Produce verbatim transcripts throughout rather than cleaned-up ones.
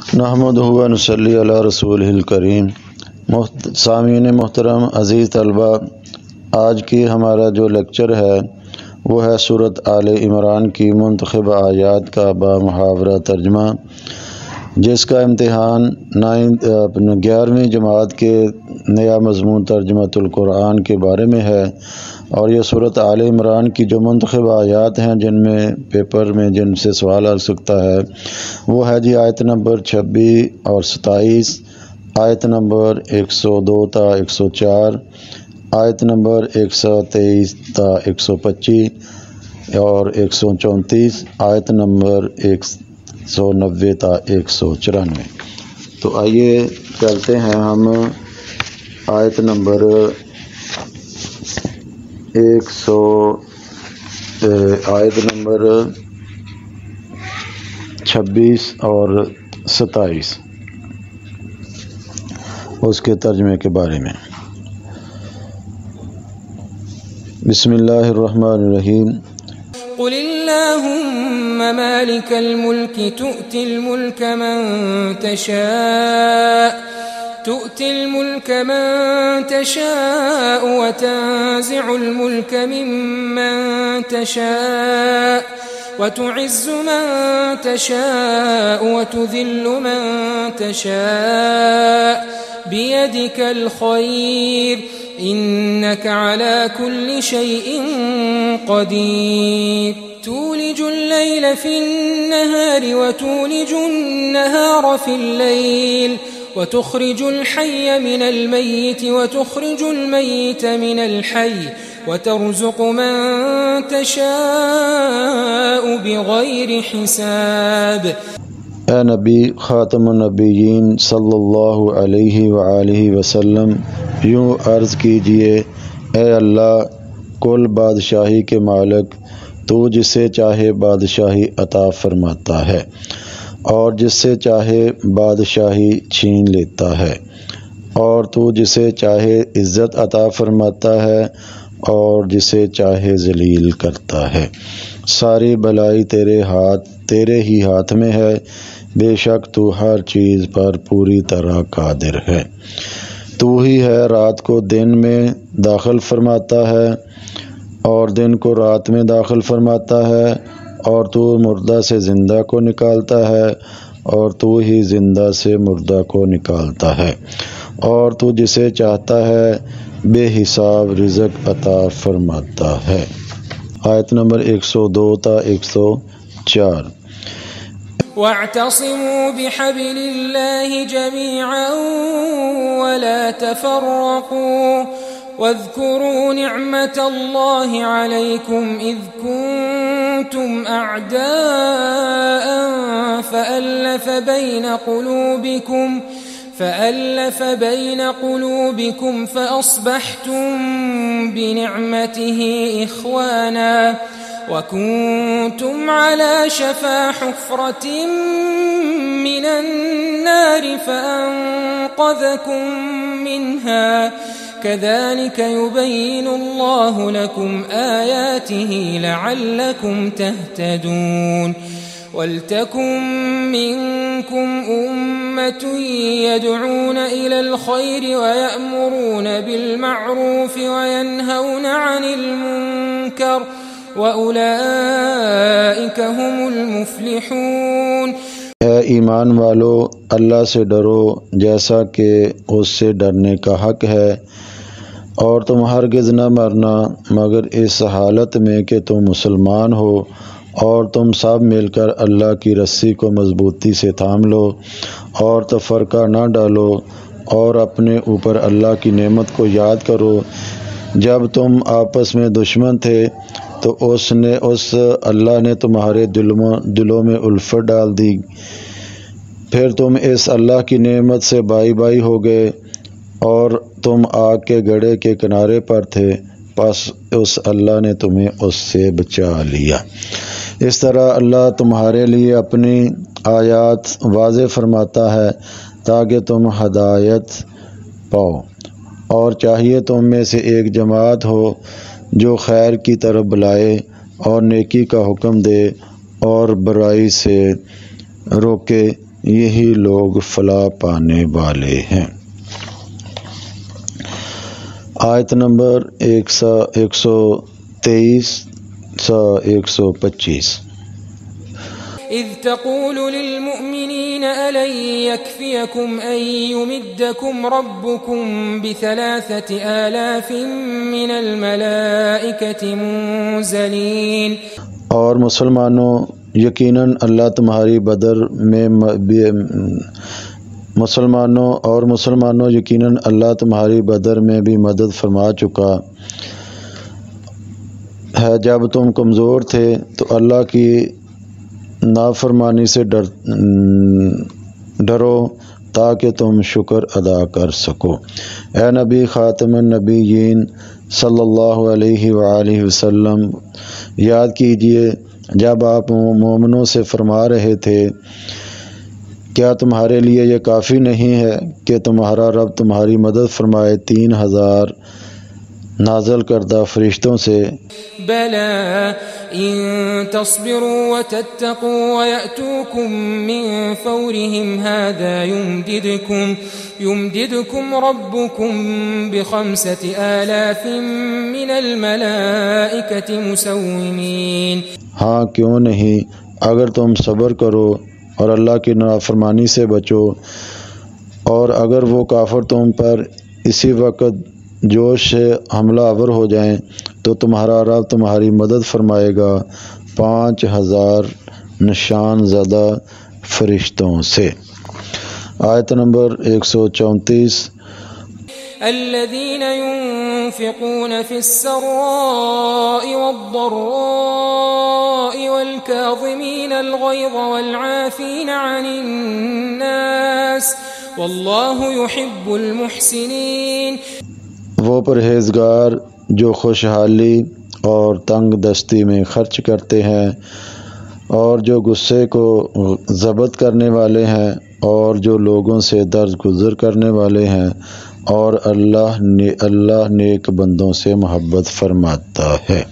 نحمدہ و نصلی علی رسولہ الکریم۔ سامعین محترم، عزیز طلبہ، آج کی ہمارا جو لیکچر ہے وہ ہے سورۃ آل عمران کی منتخب آیات کا بامحاورہ ترجمہ، جس کا امتحان نائنتھ گیارہویں جماعت کے نیا مضمون ترجمۃ القرآن کے بارے میں ہے، اور یہ سورۃ آل عمران کی جو منتخب آیات ہیں جن میں پیپر میں جن سے سوال آ سکتا ہے وہ ہے جی آیت نمبر چھبیس اور ستائیس، آیت نمبر ایک سو دو تا ایک سو چار، آیت نمبر ایک سو تیئیس تا ایک سو پچیس اور ایک سو چونتیس، آیت نمبر ایک سو نوے تا ایک سو چورانوے۔ تو آئیے چلتے ہیں ہم آیت نمبر ایک سو آیت نمبر چھبیس اور ستائیس اس کے ترجمے کے بارے میں۔ بسم اللہ الرحمن الرحیم۔ قل اللہم مالک الملک تؤتی الملک من تشاء تؤتی الملک من تشاء وتنزع الملک ممن تشاء وتعز من تشاء وتذل من تشاء بيدك الخير إنك على كل شيء قدير تولج الليل في النهار وتولج النهار في الليل وتخرج الحي من الميت وتخرج الميت من الحي وترزق من تشاء بغير حساب۔ اے نبی خاتم النبیین صلی اللہ علیہ وآلہ وسلم، یوں عرض کیجئے، اے اللہ کل بادشاہی کے مالک، تو جسے چاہے بادشاہی عطا فرماتا ہے اور جس سے چاہے بادشاہی چھین لیتا ہے، اور تو جسے چاہے عزت عطا فرماتا ہے اور جسے چاہے ذلیل کرتا ہے۔ ساری بلائی تیرے ہاتھ تیرے ہی ہاتھ میں ہے، بے شک تو ہر چیز پر پوری طرح قادر ہے۔ تو ہی ہے رات کو دن میں داخل فرماتا ہے اور دن کو رات میں داخل فرماتا ہے، اور تو مردہ سے زندہ کو نکالتا ہے اور تو ہی زندہ سے مردہ کو نکالتا ہے، اور تو جسے چاہتا ہے بے حساب رزق عطا فرماتا ہے۔ آیت نمبر ایک سو دو تا ایک سو چار۔ واعتصموا بحبل الله جميعا ولا تفرقوا واذكروا نعمة الله عليكم إذ كنتم أعداء فألف بين قلوبكم فألف بين قلوبكم فأصبحتم بنعمته إخوانا وكنتم على شفا حفرة من النار فأنقذكم منها كذلك يبين الله لكم آياته لعلكم تهتدون ولتكن منكم أمة يدعون إلى الخير ويأمرون بالمعروف وينهون عن المنكر وَأُولَئِكَ هُمُ الْمُفْلِحُونَ۔ اے ایمان والو، اللہ سے ڈرو جیسا کہ اس سے ڈرنے کا حق ہے، اور تم ہرگز نہ مرنا مگر اس حالت میں کہ تم مسلمان ہو، اور تم سب مل کر اللہ کی رسی کو مضبوطی سے تھام لو اور تفرقہ نہ ڈالو، اور اپنے اوپر اللہ کی نعمت کو یاد کرو جب تم آپس میں دشمن تھے تو اس نے اس اللہ نے تمہارے دلوں میں الفت ڈال دی، پھر تم اس اللہ کی نعمت سے بائی بائی ہو گئے اور تم آگ کے گڑھے کے کنارے پر تھے، پس اس اللہ نے تمہیں اس سے بچا لیا۔ اس طرح اللہ تمہارے لیے اپنی آیات واضح فرماتا ہے تاکہ تم ہدایت پاؤ، اور چاہیے تم میں سے ایک جماعت ہو جو خیر کی طرف بلائے اور نیکی کا حکم دے اور برائی سے روکے، یہی لوگ فلاح پانے والے ہیں۔ آیت نمبر ایک سو ایک سو تیئیس سا ایک سو پچیس۔ إذ تقول للمؤمنين ألن يكفيكم أن يمدكم ربكم بثلاثة آلاف من الملائكة منزلين۔ اور مسلمانوں، یقیناً اللہ تمہاری بدر میں مسلمانوں اور مسلمانوں یقیناً اللہ تمہاری بدر میں بھی مدد فرما چکا ہے۔ جب تم کمزور تھے تو اللہ کی نافرمانی سے ڈر ڈرو تاکہ تم شکر ادا کر سکو۔ اے نبی خاتم النبیین صلی اللہ علیہ وآلہ وسلم، یاد کیجئے جب آپ مومنوں سے فرما رہے تھے، کیا تمہارے لیے یہ کافی نہیں ہے کہ تمہارا رب تمہاری مدد فرمائے تین ہزار نازل کردہ فرشتوں سے؟ بلى إن تصبروا وتتقوا ويأتوكم من فورهم هذا يمددكم يمددكم ربكم بخمسة آلاف من الملائكة مسومين۔ ہاں کیوں نہیں، اگر تم صبر کرو اور اللہ کی نافرمانی سے بچو، اور اگر وہ کافر تم پر اسی وقت جوش سے حملہ آور ہو جائیں تو تمہارا رب تمہاری مدد فرمائے گا پانچ ہزار نشان زدہ فرشتوں سے۔ آیت نمبر ایک سو چونتیس۔ الذين ينفقون في السراء والضراء والكاظمين الغيظ والعافين عن الناس والله يحب المحسنين۔ وہ پرہیزگار جو خوشحالی اور تنگ دستی میں خرچ کرتے ہیں، اور جو غصے کو ضبط کرنے والے ہیں، اور جو لوگوں سے درد گزر کرنے والے ہیں، اور اللہ نے اللہ نیک بندوں سے محبت فرماتا ہے۔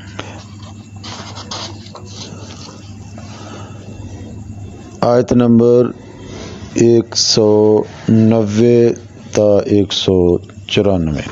آیت نمبر ایک سو نوے تا ایک سو چورانوے۔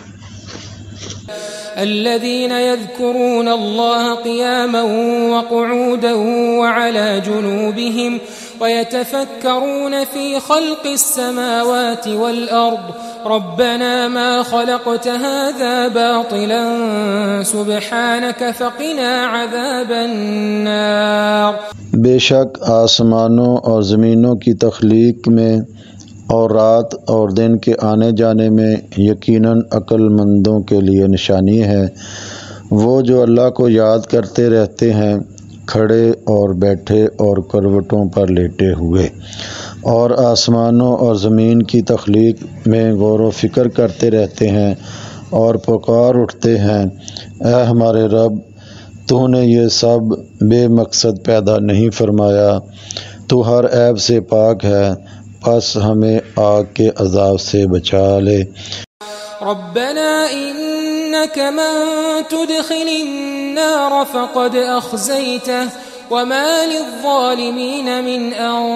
الذين يذكرون الله قياما وقعودا وعلى جنوبهم ويتفكرون في خلق السماوات والأرض ربنا ما خلقت هذا باطلا سبحانك فقنا عذاب النار۔ بے شک آسمانوں اور زمینوں کی تخلیق میں اور رات اور دن کے آنے جانے میں یقیناً عقل مندوں کے لیے نشانی ہے، وہ جو اللہ کو یاد کرتے رہتے ہیں کھڑے اور بیٹھے اور کروٹوں پر لیٹے ہوئے، اور آسمانوں اور زمین کی تخلیق میں غور و فکر کرتے رہتے ہیں اور پکار اٹھتے ہیں، اے ہمارے رب، تو نے یہ سب بے مقصد پیدا نہیں فرمایا، تو ہر عیب سے پاک ہے، پس ہمیں آگ کے عذاب سے بچا لے۔ ربنا انك من تدخل النار فقد اخزيته وما للظالمين من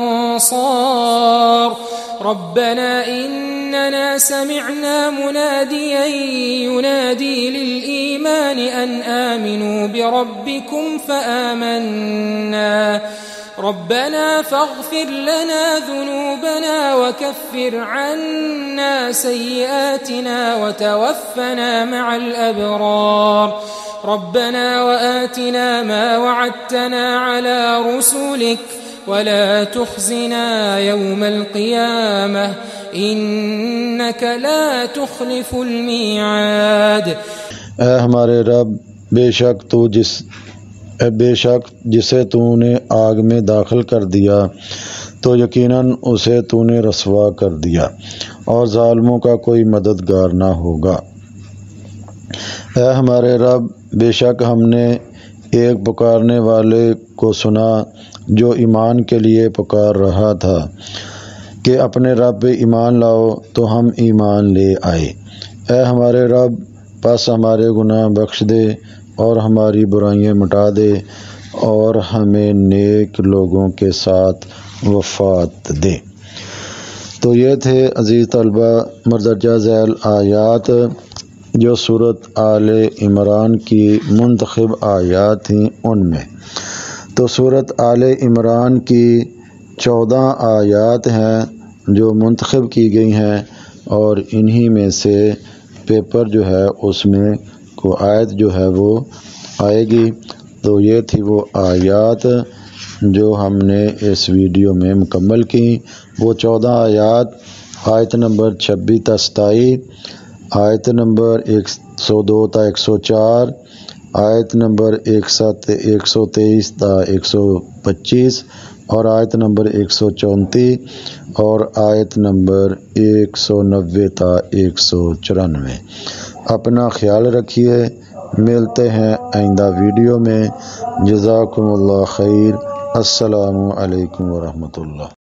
انصار ربنا اننا سمعنا مناديا ينادي للإيمان ان آمنوا بربكم فآمنا ربنا فاغفر لنا ذنوبنا وكفر عنا سيئاتنا وتوفنا مع الأبرار ربنا وآتنا ما وعدتنا على رسلك ولا تخزنا يوم القيامة إنك لا تخلف الميعاد۔ اے ہمارے رب، بے شک تو جس بے شک جسے تو نے آگ میں داخل کر دیا تو یقیناً اسے تو نے رسوا کر دیا، اور ظالموں کا کوئی مددگار نہ ہوگا۔ اے ہمارے رب، بے شک ہم نے ایک پکارنے والے کو سنا جو ایمان کے لیے پکار رہا تھا کہ اپنے رب پہ ایمان لاؤ، تو ہم ایمان لے آئے۔ اے ہمارے رب، پس ہمارے گناہ بخش دے اور ہماری برائیاں مٹا دے، اور ہمیں نیک لوگوں کے ساتھ وفات دے۔ تو یہ تھے عزیز طلبہ مندرجہ ذیل آیات جو سورۃ آل عمران کی منتخب آیات تھیں ان میں۔ تو سورۃ آل عمران کی چودہ آیات ہیں جو منتخب کی گئی ہیں، اور انہی میں سے پیپر جو ہے اس میں کو آیت جو ہے وہ آئے گی۔ تو یہ تھی وہ آیات جو ہم نے اس ویڈیو میں مکمل کی۔ وہ چودہ آیات آیت نمبر چھبیس تا ستائیس، آیت نمبر ایک سو دو تا ایک سو چار، آیت نمبر ایک سات ایک سو تیئیس تا ایک سو پچیس، اور آیت نمبر ایک سو چونتیس، اور آیت نمبر ایک سو نوے تا ایک سو چورانوے۔ اپنا خیال رکھیے، ملتے ہیں آئندہ ویڈیو میں۔ جزاکم اللہ خیر۔ السلام علیکم ورحمۃ اللہ۔